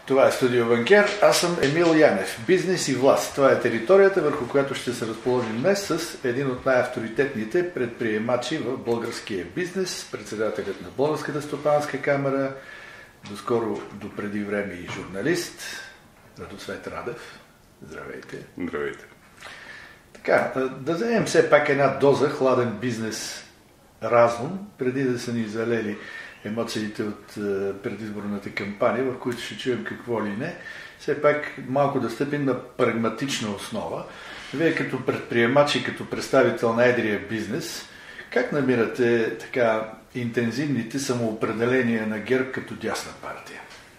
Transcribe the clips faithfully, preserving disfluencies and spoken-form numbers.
Това е Студио Банкер. Аз съм Емил Янев. Бизнес и власт. Това е територията, върху която ще се разположим днес с един от най-авторитетните предприемачи в българския бизнес, председателят на Българската стопанска камара, доскоро допреди време и журналист, Радоцвет Радев. Здравейте. Здравейте. Така, да вземем все пак една доза хладен бизнес разум, преди да са ни залели емоциите от предизборната кампания, в които ще чуем какво ли не. Все пак малко да стъпим на прагматична основа. Вие като предприемач и като представител на едрия бизнес, как намирате така интензивните самоопределения на ГЕРБ като дясна партия?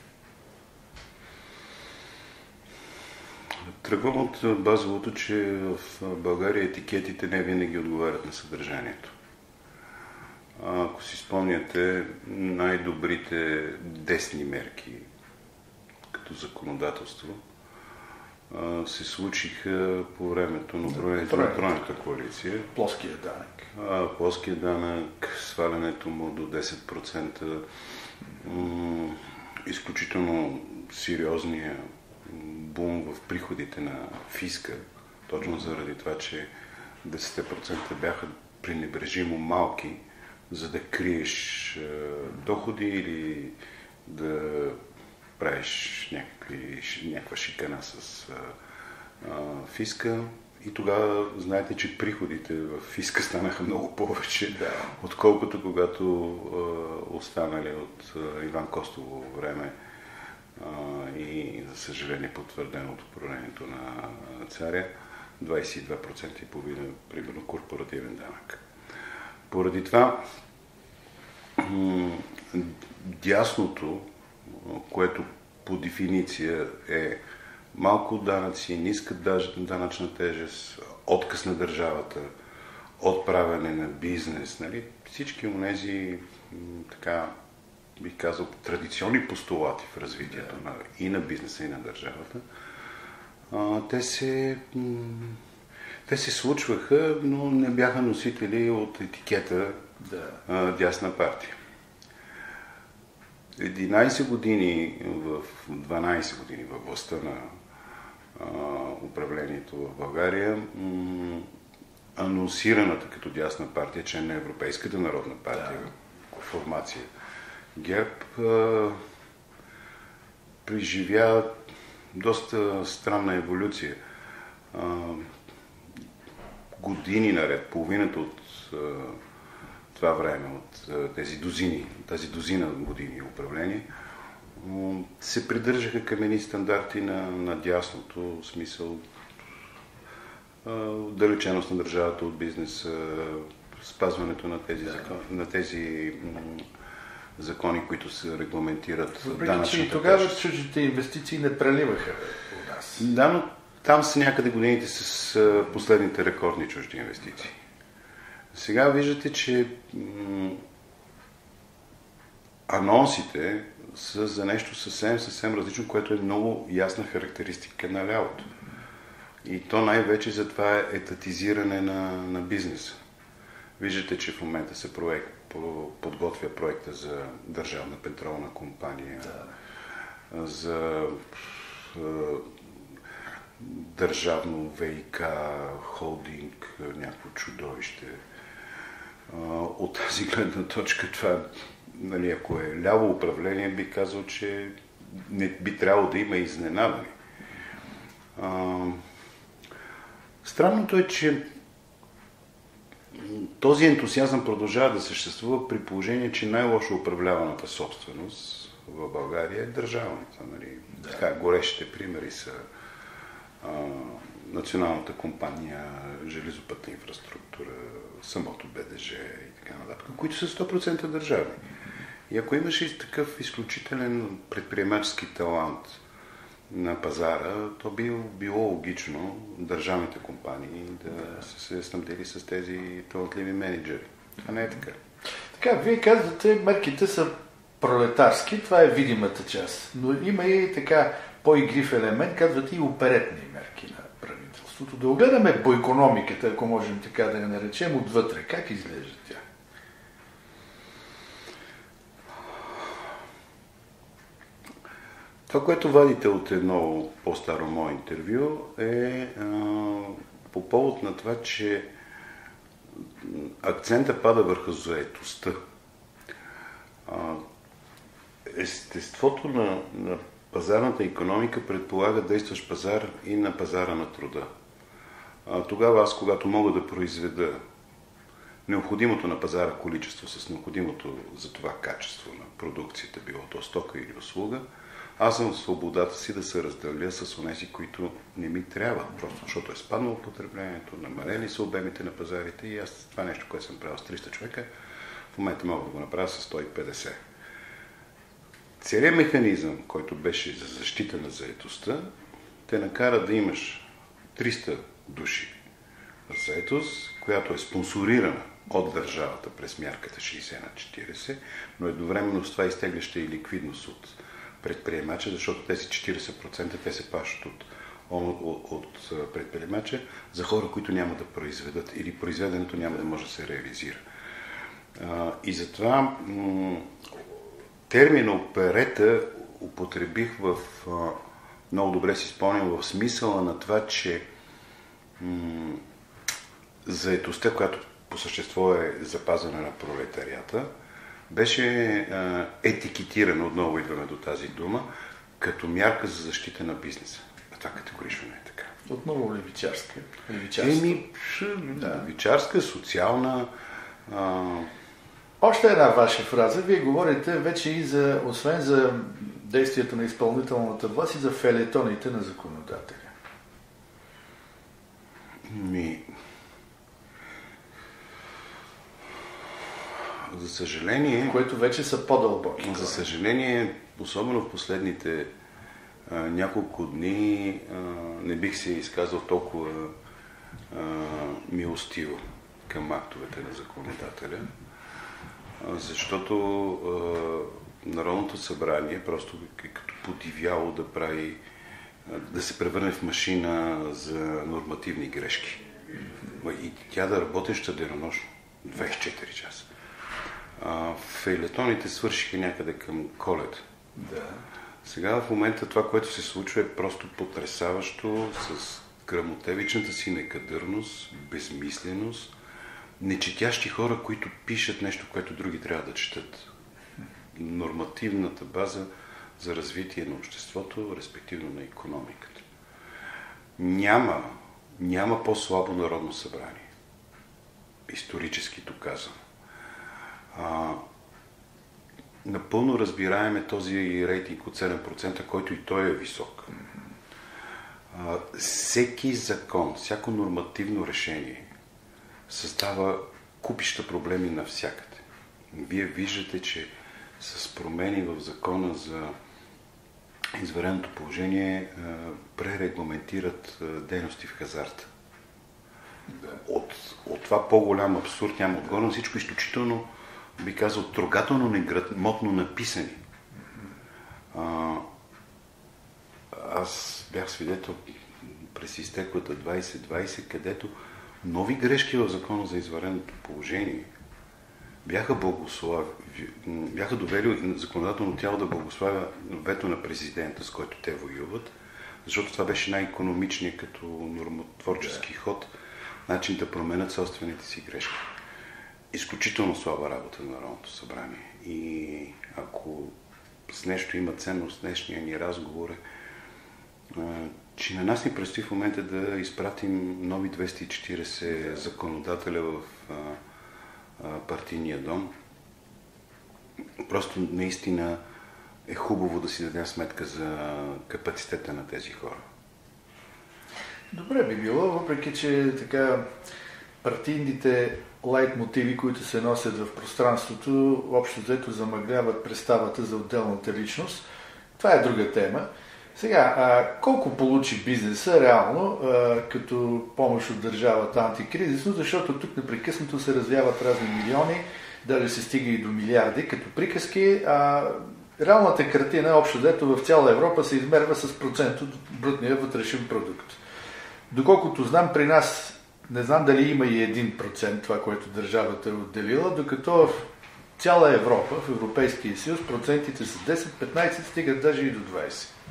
Тръгвам от базовото, че в България етикетите не винаги отговарят на съдържанието. Ако си спомняте, най-добрите десни мерки като законодателство се случиха по времето на управлението на тройната коалиция. Плоския данък. Плоския данък, свалянето му до десет процента, изключително сериозния бум в приходите на фиска, точно заради това, че десет процента бяха пренебрежимо малки, за да криеш е, доходи или да правиш някакви, някаква шикана с е, фиска. И тогава знаете, че приходите в фиска станаха много повече, да. Отколкото когато е, останали от е, Иван Костово време е, и, за съжаление, потвърдено от управлението на царя, двадесет и два процента и половина, примерно, корпоративен данък. Поради това, дясното, което по дефиниция е малко данъци, ниска данъчна тежест, отказ на държавата, отправяне на бизнес, нали? Всички онези, така, бих казал, традиционни постулати в развитието на, и на бизнеса, и на държавата, те се... Те се случваха, но не бяха носители от етикета да. а, дясна партия. единадесет години, в дванадесет години във властта на а, управлението в България, м- анонсираната като дясна партия, член на Европейската народна партия, да. Формация ГЕРБ, а, преживя доста странна еволюция. А, години наред, половината от а, това време, от а, тези дозини, тази дозина години управление, а, се придържаха към едни стандарти на, на дясното, в смисъл а, отдалеченост на държавата от бизнеса, спазването на тези, закон, на тези м, закони, които се регламентират данъчната тежест. И тогава чуждите инвестиции не преливаха у нас. Да, но там са някъде годините с последните рекордни чужди инвестиции. Сега виждате, че м- анонсите са за нещо съвсем, съвсем различно, което е много ясна характеристика на лявото. И то най-вече за това е етатизиране на, на бизнеса. Виждате, че в момента се проект, подготвя проекта за държавна петролна компания, да. За държавно ВИК, холдинг, някакво чудовище. От тази гледна точка това, нали, ако е ляво управление, би казал, че не би трябвало да има изненадани. Странното е, че този ентусиазъм продължава да съществува при положение, че най-лошо управляваната собственост в България е държавната. Нали? Да. Така, горещите примери са а, националната компания, железопътна инфраструктура, самото БДЖ и така нататък, които са сто процента държавни. И ако имаше такъв изключителен предприемачески талант на пазара, то би било логично държавните компании да, да. са се снабдили с тези талантливи менеджери. Това не е така. Така, вие казвате, мерките са пролетарски, това е видимата част. Но има и така по-игрив елемент, казвате и оперетни мерки на правителството. Да огледаме боикономиката, ако можем така да я наречем, отвътре. Как изглежда тя? Това, което вадите от едно по-старо мое интервю е а, по повод на това, че акцента пада върху заетостта. А, естеството на, на пазарната икономика предполага действащ пазар и на пазара на труда. А, тогава аз, когато мога да произведа необходимото на пазара количество с необходимото за това качество на продукцията, било то стока или услуга, аз съм в свободата си да се разделя с онези, които не ми трябват, просто защото е спаднало потреблението, намалели са обемите на пазарите и аз това нещо, което съм правил с триста човека, в момента мога да го направя с сто и петдесет. Целият механизъм, който беше за защита на заетостта, те накара да имаш триста души заетост, която е спонсорирана от държавата през мярката шейсет на четирийсет, но едновременно с това изтегляща и ликвидност от предприемача, защото тези четирийсет процента те се пашат от, от, от предприемача за хора, които няма да произведат или произведенето няма да може да се реализира. А, и затова м- термина оперета употребих в, а, много добре си спомням, в смисъла на това, че м- заетостта, която по същество е запазена на пролетарията, беше а, етикетирана, отново идваме до тази дума, като мярка за защита на бизнеса. А това категорично не е така. Отново левичарска. Еми, да. Левичарска, социална. А... Още една ваша фраза. Вие говорите вече и за, освен за действието на изпълнителната власт, и за фелетоните на законодателя. Ми... За съжаление... Което вече са по-дълбоки. За съжаление, особено в последните а, няколко дни, а, не бих се изказал толкова а, милостиво към актовете на законодателя, а, защото а, Народното събрание просто е като подивяло да прави, а, да се превърне в машина за нормативни грешки. И тя да работеща денонощно, двайсет и четири часа. Фейлетоните свършиха някъде към Коледа. Да. Сега в момента това, което се случва, е просто потресаващо с грамотевичната си некадърност, безмисленост, нечетящи хора, които пишат нещо, което други трябва да четат. Нормативната база за развитие на обществото, респективно на икономиката. Няма, няма по-слабо Народно събрание. Исторически доказано. А, напълно разбираем е този рейтинг от седем процента, който и той е висок. А, всеки закон, всяко нормативно решение създава купища проблеми навсякъде. Вие виждате, че с промени в закона за извънредното положение а, пререгламентират а, дейности в хазарта. От, от това по-голям абсурд няма отгоре, но всичко изключително, би казал, трогателно неграмотно написани. А, аз бях свидетел през изтеклата двайсет двайсет, където нови грешки в закона за извънредното положение бяха благослови, бяха довели законодателно тяло да благославя вето на президента, с който те воюват, защото това беше най-икономичният като нормотворчески ход, начин да променят собствените си грешки. Изключително слаба работа на Народното събрание. И ако с нещо има ценност днешния ни разговор е, че на нас ни предстои в момента да изпратим нови двеста и четирийсет законодателя в а, а, партийния дом. Просто наистина е хубаво да си дадем сметка за капацитета на тези хора. Добре би било, въпреки че така партийните лайт мотиви, които се носят в пространството, общо взето замъгляват представата за отделната личност. Това е друга тема. Сега, а, колко получи бизнеса реално а, като помощ от държавата антикризисно, защото тук непрекъснато се развяват разни милиони, дали се стига и до милиарди като приказки, а реалната картина, общо взето в цяла Европа, се измерва с процент от брутния вътрешен продукт. Доколкото знам, при нас не знам дали има и един процент това, което държавата е отделила, докато в цяла Европа, в Европейския съюз, процентите са десет, петнайсет, стигат даже и до двайсет.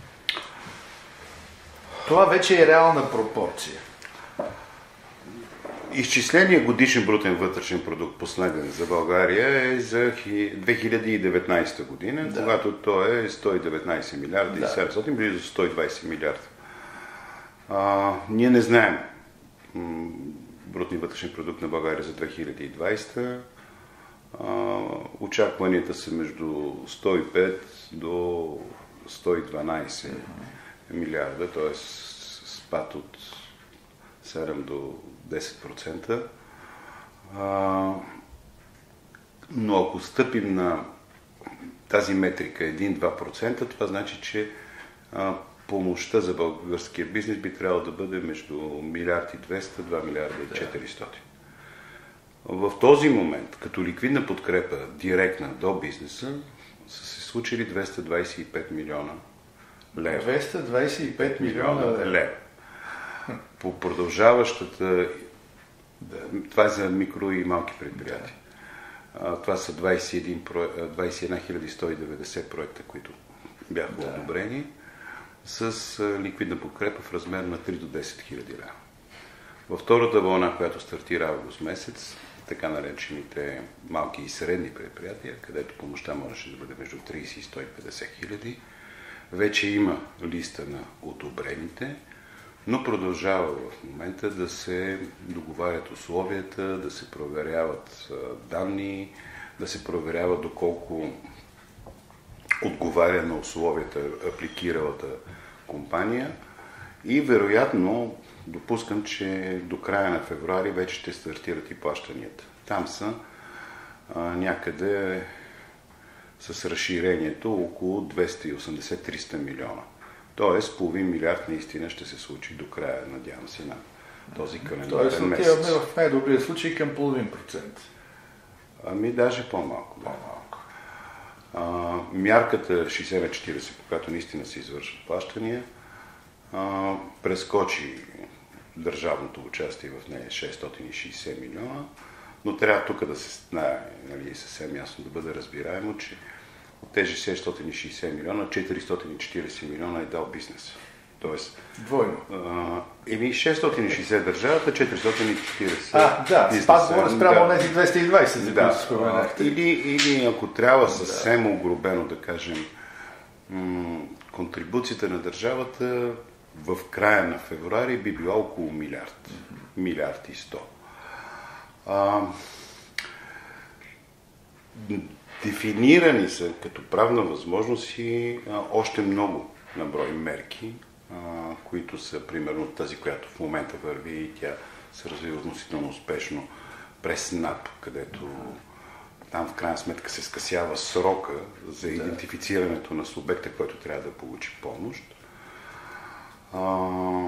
Това вече е реална пропорция. Изчисление годишен брутен вътрешен продукт последен за България е за две хиляди и деветнадесета година, да. Когато той е сто и деветнадесет милиарда да. и седемстотин, близо сто и двадесет милиарда. А, ние не знаем м- брутния вътрешен продукт на България за две хиляди и двадесета. А, очакванията са между сто и пет до сто и дванадесет mm-hmm. милиарда, т.е. спад от седем до десет процента. А, но ако стъпим на тази метрика един до два процента, това значи, че а, помощта за българския бизнес би трябвало да бъде между милиард и двеста, два милиарда и четиристотин. В този момент, като ликвидна подкрепа директна до бизнеса, са се случили двеста двадесет и пет милиона лева. двеста двадесет и пет милиона лева. По продължаващата... Да. Това е за микро и малки предприятия. Да. Това са двадесет и една хиляди сто и деветдесет проекта, които бяха да. одобрени с ликвидна подкрепа в размер на три до десет хиляди лева. Във втората вълна, която стартира август месец, така наречените малки и средни предприятия, където помощта можеше да бъде между тридесет и сто и петдесет хиляди, вече има листа на одобрените, но продължава в момента да се договарят условията, да се проверяват данни, да се проверява доколко отговаря на условията апликиралата компания и вероятно допускам, че до края на февруари вече ще стартират и плащанията. Там са а, някъде с разширението около двеста и осемдесет до триста милиона. Тоест, половин милиард наистина ще се случи до края, надявам се, на този календарен месец. Тоест, отиваме в най-добрия случай към половин процент. Ами, даже по-малко. по-малко. А, мярката шейсет на четиридесет, когато наистина се извършват плащания, а, прескочи държавното участие в нея шестстотин и шейсет милиона, но трябва тук да се знае, нали, съвсем ясно да бъде разбираемо, че от тези шестстотин и шейсет милиона, четиристотин и четиридесет милиона е дал бизнес. Тоест, двойно. Еми шестстотин и шейсет държавата, четиристотин и четиридесет. А, да, спад говоря спрямо да. Тези двеста и двадесет, за да. които споменахте. Или, или ако трябва съвсем да. огрубено да кажем, м- контрибуцията на държавата в края на февруари би била около милиард. Mm-hmm. Милиард и сто. А, дефинирани са като правна възможност и а, още много на брой мерки, а, които са примерно тази, която в момента върви и тя се развива относително успешно през НАП, където там в крайна сметка се скъсява срока за идентифицирането на субекта, който трябва да получи помощ. Uh,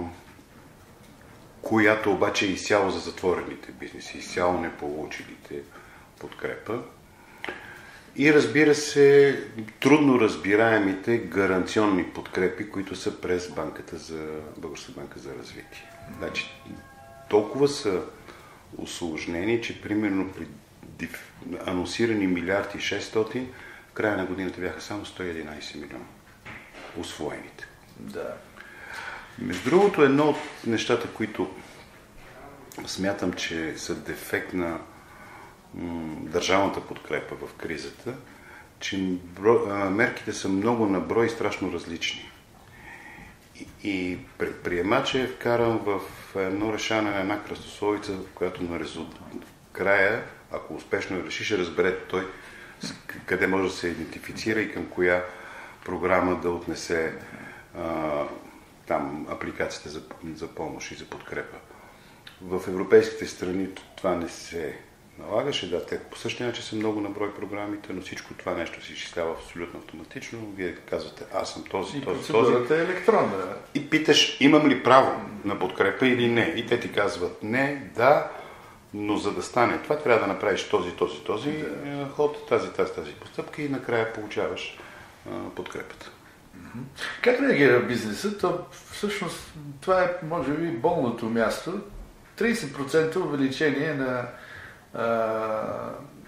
която обаче е изцяло за затворените бизнеси, изцяло не получилите подкрепа. И разбира се, трудно разбираемите гаранционни подкрепи, които са през банката за, Българска банка за развитие. Значи, толкова са усложнени, че примерно при анонсирани милиард и шестстотин, в края на годината бяха само сто и единадесет милиона усвоените. Да. Между другото, едно от нещата, които смятам, че са дефект на м- държавната подкрепа в кризата, че бро, а, мерките са много на брой и страшно различни. И, и предприемача е вкаран в едно решаване на една кръстословица, в която на резултат в края, ако успешно реши, ще разбере той къде може да се идентифицира и към коя програма да отнесе а, там апликациите за, за помощ и за подкрепа. В европейските страни това не се налагаше. Да, те по същия начин са много на брой програмите, но всичко това нещо се изчислява абсолютно автоматично. Вие казвате, аз съм този, и този, този. Е електронна. И питаш, имам ли право на подкрепа или не. И те ти казват, не, да, но за да стане това, трябва да направиш този, този, този да. ход, тази, тази, тази постъпка и накрая получаваш а, подкрепата. Как реагира бизнесът? То, всъщност това е, може би, болното място. тридесет процента увеличение на а,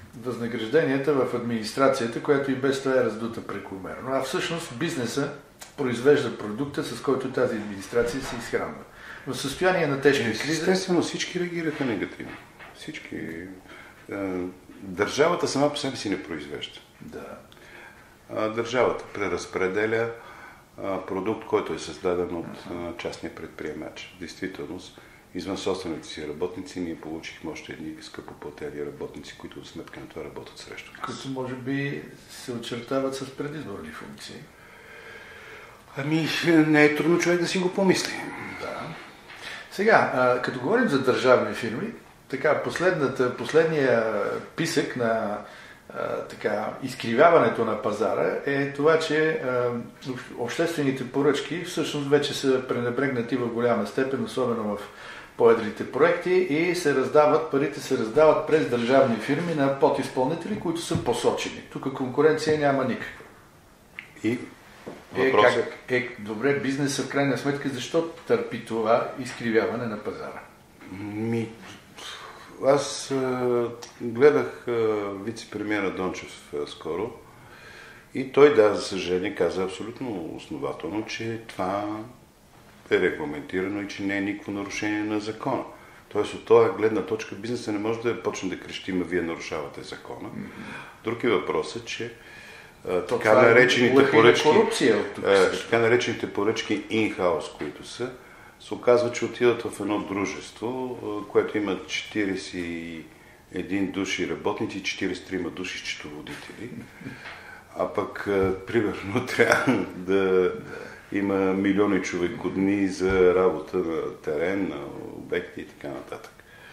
възнагражденията в администрацията, която и без това е раздута прекомерно. А всъщност бизнеса произвежда продукта, с който тази администрация се изхранва. В състояние на тежка криза... Естествено, всички реагираха негативно. Всички... Държавата сама по себе си не произвежда. Да. Държавата преразпределя продукт, който е създаден от частния предприемач. В действителност, извън собствените си работници, ние получихме още едни скъпо платени работници, които от сметка на това работят срещу нас. Които може би се очертават с предизборни функции. Ами, не е трудно човек да си го помисли. Да. Сега, а, като говорим за държавни фирми, така, последната, последния писък на а, така, изкривяването на пазара е това, че а, обществените поръчки всъщност вече са пренебрегнати в голяма степен, особено в по-едрите проекти, и се раздават, парите се раздават през държавни фирми на подизпълнители, които са посочени. Тук конкуренция няма никаква. И Е, как, е, добре, бизнесът в крайна сметка, защо търпи това изкривяване на пазара? Ми, аз а, гледах а, вице-премиера Дончев а, скоро и той, да, за съжаление, каза абсолютно основателно, че това е регламентирано и че не е никакво нарушение на закона. Тоест от този гледна точка бизнесът не може да почне да крещи, ма вие нарушавате закона. Mm-hmm. Друг е въпросът, че а, така, наречените поръчки, а, така наречените поръчки in-house, които са, се оказва, че отидат в едно дружество, което има четиридесет и един души работници и четиридесет и три души счетоводители. А пък, примерно, трябва да има милиони човекодни за работа на терен, на обекти и така нататък.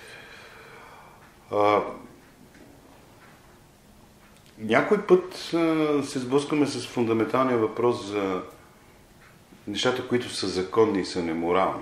А, някой път а, се сблъскаме с фундаменталния въпрос за нещата, които са законни и са неморални.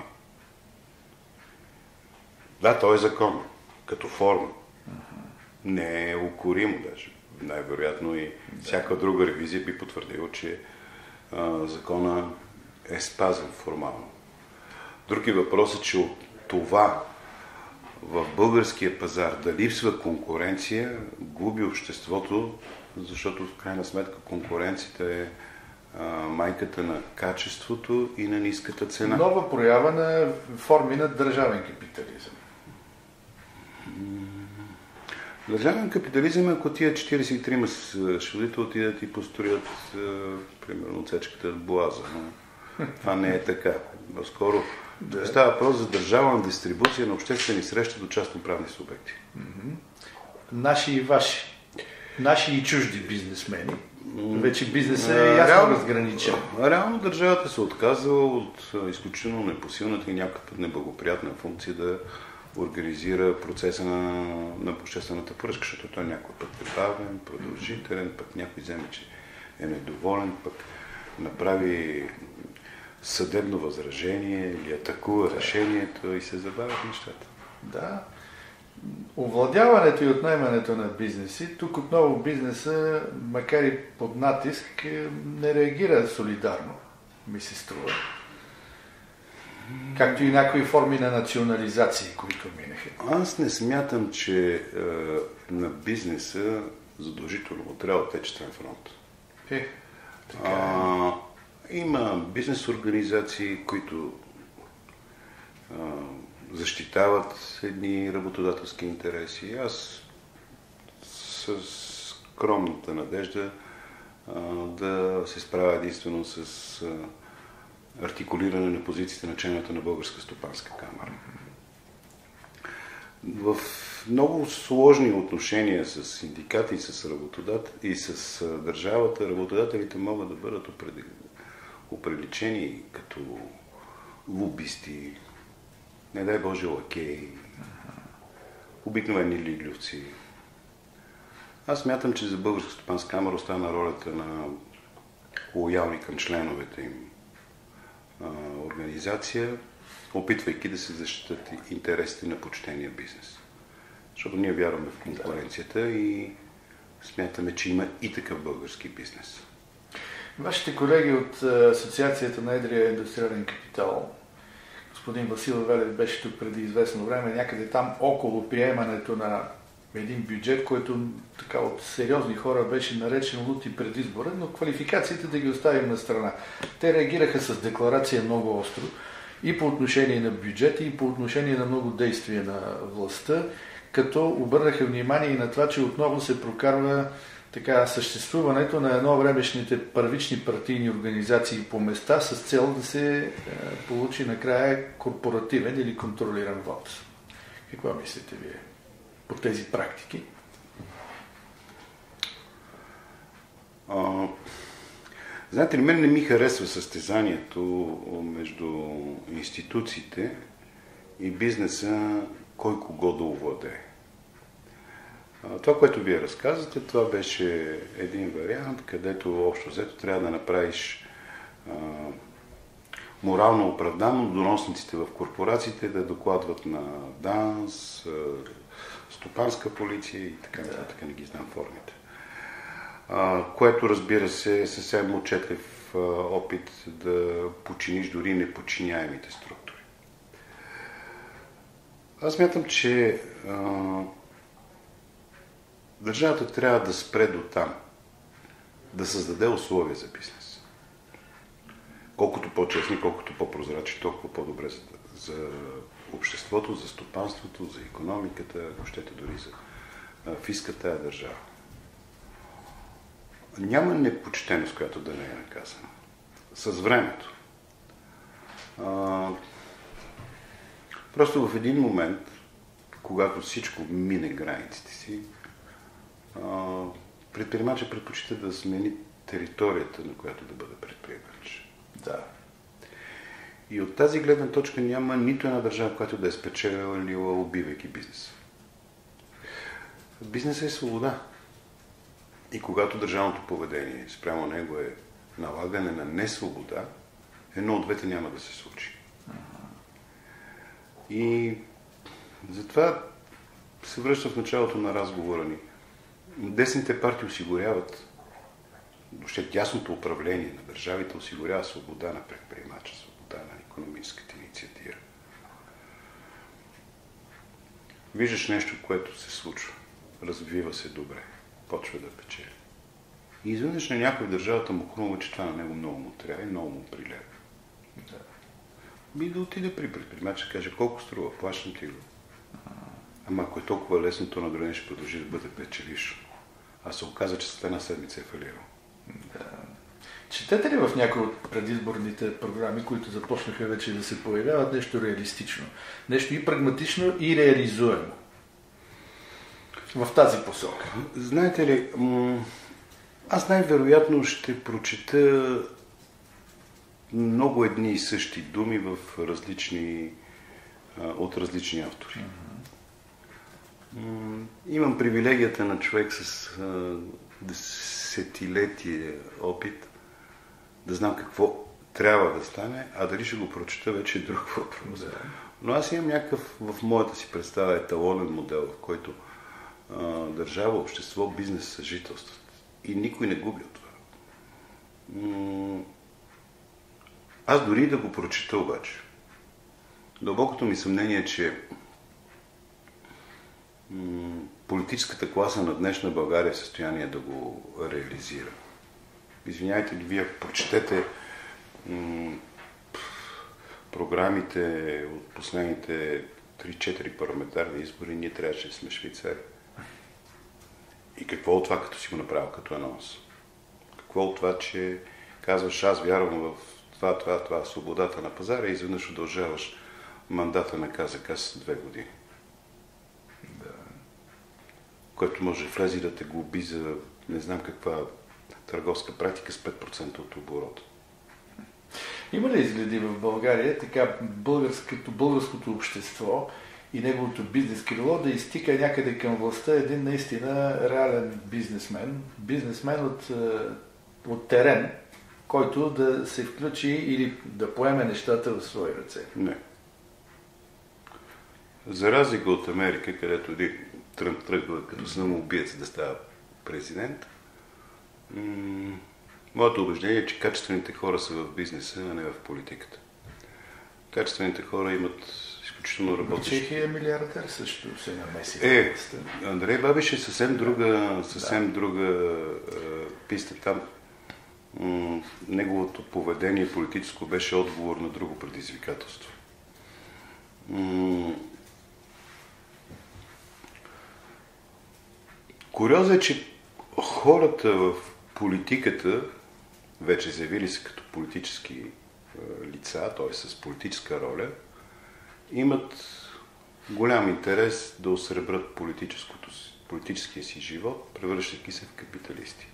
Да, то е закон, като форма. Не е укоримо даже. Най-вероятно и всяка друга ревизия би потвърдила, че а, закона е спазен формално. Други въпрос е, че от това в българския пазар да липсва конкуренция, губи обществото, защото в крайна сметка конкуренцията е а, майката на качеството и на ниската цена. Нова проява на форми на държавен капитализъм. Държавен капитализъм е, ако тия четиридесет и три счетоводители отидат и построят, е, примерно, отсечката от Боаза. Но това не е така. Скоро да. Става въпрос за държавна дистрибуция на обществени срещи до частноправни субекти. Mm-hmm. Наши и ваши. Наши и чужди бизнесмени. Вече бизнесът е ясно реално, разграничен. Реално държавата се отказва от изключително непосилната и някакъв път неблагоприятна функция да организира процеса на, на обществената поръчка, защото той някой път е бавен, продължителен, пък някой вземе, че е недоволен, пък направи съдебно възражение или атакува да. решението и се забавят нещата. Да. Овладяването и отнаймането на бизнеси, тук отново бизнеса, макар и под натиск, не реагира солидарно, ми се струва. Както и някои форми на национализации, които минаха. Аз не смятам, че е, на бизнеса задължително трябва да отечествен фронт. Е, така е. А, има бизнес организации, които а, защитават едни работодателски интереси. Аз с скромната надежда а, да се справя единствено с а, артикулиране на позициите на членовете на Българска стопанска камара. В много сложни отношения с синдикати, с работодатели и с държавата, работодателите могат да бъдат оприличени като лобисти, не дай Боже лакеи, обикновени лиглювци. Аз мятам, че за Българска стопанска камара остана ролята на лоялни към членовете им организация, опитвайки да се защитат интересите на почтения бизнес. Защото ние вярваме в конкуренцията и смятаме, че има и такъв български бизнес. Вашите колеги от Асоциацията на едрия индустриален капитал, господин Васил Велев беше тук преди известно време, някъде там около приемането на един бюджет, който така от сериозни хора беше наречен лут и предизборен, но квалификациите да ги оставим на страна. Те реагираха с декларация много остро и по отношение на бюджета, и по отношение на много действия на властта, като обърнаха внимание и на това, че отново се прокарва така съществуването на едно времешните първични партийни организации по места с цел да се е, получи накрая корпоративен или контролиран вод. Какво мислите вие по тези практики? А, знаете ли, мен не ми харесва състезанието между институциите и бизнеса, кой кого да овладее. Това, което вие разказвате, това беше един вариант, където общо взето трябва да направиш а, морално оправдано доносниците в корпорациите да докладват на ДАНС, стопанска полиция и така нататък, не ги знам формите. А, което, разбира се, е съвсем отчетлив а, опит да починиш дори неподчиняемите структури. Аз смятам, че а, държавата трябва да спре до там, да създаде условия за бизнес. Колкото по-честни, колкото по-прозрачни, толкова по-добре за, за обществото, за стопанството, за икономиката, ако щете дори за фиска тая държава. Няма непочтеност, която да не е наказана. С времето. А, просто в един момент, когато всичко мине границите си, предприемачът предпочита да смени територията, на която да бъде предприемач. Да. И от тази гледна точка няма нито една държава, която да е спечелила, убивайки бизнеса. Бизнесът е свобода. И когато държавното поведение спрямо него е налагане на несвобода, едно от двете няма да се случи. И затова се връща в началото на разговора ни. Десните партии осигуряват, въобще тясното управление на държавите осигурява свобода на предприемача, свобода на икономическата инициатива. Виждаш нещо, което се случва, развива се добре, почва да печели. И изведнъж на някой в държавата му хрумва, че това на него много му трябва и много му прилева. Да. Би да отиде при предприемача и каже колко струва, плащам ти го. Ама ако е толкова лесно, то на друг ден ще продължи да бъде печелившо. А се оказа, че след една седмица е фалирал. Да. Четете ли в някои от предизборните програми, които започнаха вече да се появяват, нещо реалистично? Нещо и прагматично, и реализуемо? В тази посока. Знаете ли, аз най-вероятно ще прочета много едни и същи думи в различни, от различни автори. Имам привилегията на човек с а, десетилетие опит да знам какво трябва да стане, а дали ще го прочета вече е друг въпрос. Да. Но аз имам някакъв в моята си представа еталонен модел, в който а, държава, общество, бизнес съжителстват. И никой не губи от това. М- аз дори да го прочета обаче, дълбокото ми съмнение е, че политическата класа на днешна България е в състояние да го реализира. Извинявайте ли, вие прочетете м- програмите от последните три-четири парламентарни избори, ние трябваше да сме Швейцари. И какво от това, като си го направил като анонс? Какво от това, че казваш, аз вярвам в това, това, това, свободата на пазара и изведнъж удължаваш мандата на КЗК с две години? Който може влезе да те глоби за не знам каква търговска практика с пет процента от оборота. Има ли изгледи в България така българското, българското общество и неговото бизнес крило да изтика някъде към властта един наистина реален бизнесмен, бизнесмен от, от терен, който да се включи или да поеме нещата в свои ръце? Не. За разлика от Америка, където един Тръмп тръгва като самоубиец да става президент, м- моето убеждение е, че качествените хора са в бизнеса, а не в политиката. Качествените хора имат изключително работещи. Чехия е милиардер също се намеси. Е, Андрей Бабиш е съвсем друга, съвсем да. друга е, писта там. М- неговото поведение политическо беше отговор на друго предизвикателство. М- Куриоза е, че хората в политиката, вече заявили се като политически е, лица, т.е. с политическа роля, имат голям интерес да осребрат политическия си живот, превръщайки се в капиталисти.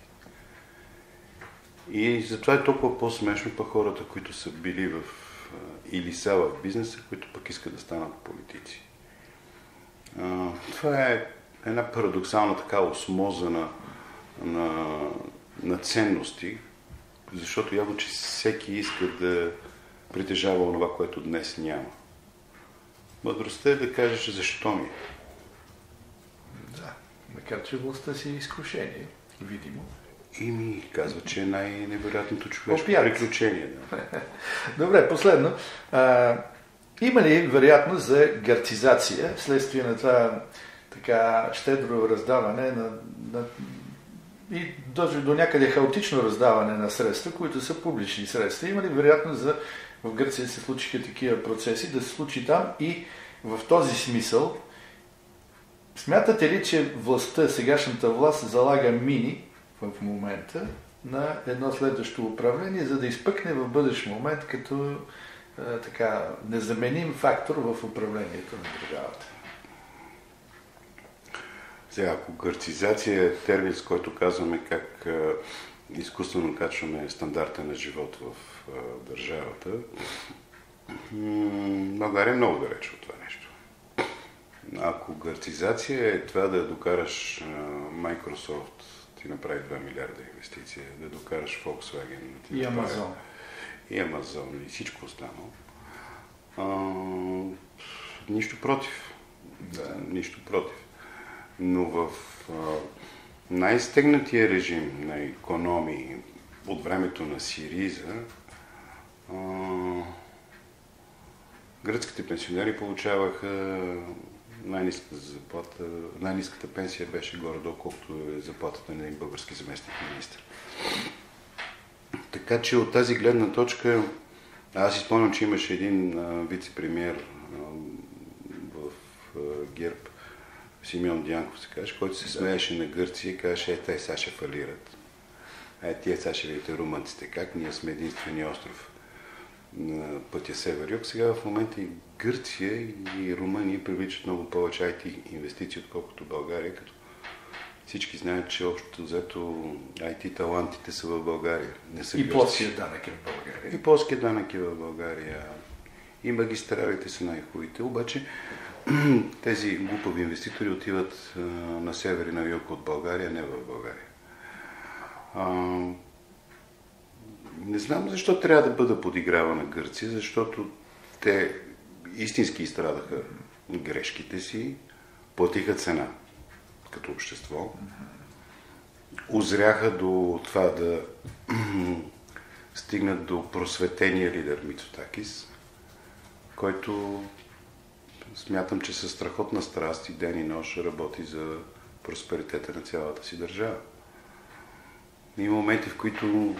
И затова е толкова по-смешно па хората, които са били в, или са в бизнеса, които пък искат да станат политици. А, това е една парадоксална така осмоза на, на, на ценности, защото явно, че всеки иска да притежава онова, което днес няма. Мъдростта е да кажеш защо ми. Да, макар че властта си е изкушение, видимо. И ми казва, че е най-невероятното човешко приключение. Да. Добре, последно. А, има ли вероятност за гърцизация вследствие на това така щедро раздаване на, на, и даже до някъде хаотично раздаване на средства, които са публични средства? Има ли вероятност за в Гърция се случиха такива процеси, да се случи там и в този смисъл смятате ли, че властта, сегашната власт залага мини в момента на едно следващо управление, за да изпъкне в бъдещ момент като а, така незаменим фактор в управлението на държавата? Сега, ако гърцизация е термин, с който казваме как а, изкуствено качваме стандарта на живот в а, държавата, м- България е много далеч от това нещо. Ако гърцизация е това да докараш а, Microsoft, ти направи два милиарда инвестиция, да докараш Volkswagen, и Амазон. И Амазон, и всичко останало. А, нищо против. Да, нищо против. Но в а, най-стегнатия режим на икономии от времето на Сириза, а, гръцките пенсионери получаваха най-ниската заплата, най-ниската пенсия беше горе-долу, колкото е заплатата на един български заместник министър. Така че от тази гледна точка, аз си спомням, че имаше един а, вице-премиер а, в а, ГЕРБ, Симеон Дянков се каже, който се смееше на Гърция и казваше, е, те сега ще фалират. Е, тия сега ще видите румънците, как ние сме единствения остров на пътя север-юг. Сега в момента и Гърция и Румъния привличат много повече ай ти инвестиции, отколкото България, като всички знаят, че общо взето ай ти талантите са в България. Не са и плоският данък е в България. И плоският данък е в България. И магистралите са най-хубавите. Обаче тези глупави инвеститори отиват а, на север и на юг от България, не в България. А, не знам защо трябва да бъда подигравана Гърция, защото те истински изстрадаха грешките си, платиха цена като общество, озряха до това да стигнат до просветения лидер Мицотакис, който смятам, че със страхотна страст и ден и нощ работи за просперитета на цялата си държава. Има моменти, в които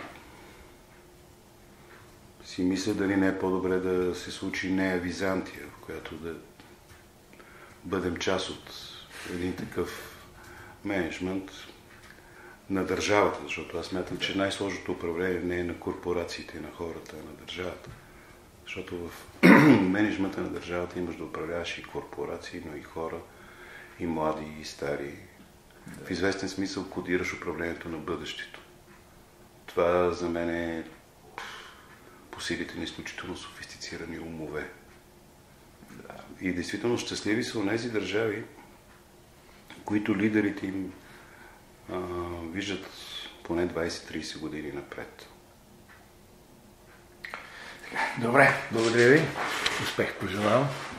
си мисля дали не е по-добре да се случи нея Византия, в която да бъдем част от един такъв мениджмънт на държавата, защото аз смятам, че най-сложното управление не е на корпорациите и на хората, а на държавата. Защото в мениджмънта на държавата имаш да управляваш и корпорации, но и хора, и млади, и стари. Да. В известен смисъл кодираш управлението на бъдещето. Това за мен е по силите на изключително софистицирани умове. Да. И действително щастливи са онези държави, които лидерите им а, виждат поне двайсет-трийсет години напред. Добре, благодаря ви. Успех пожелавам.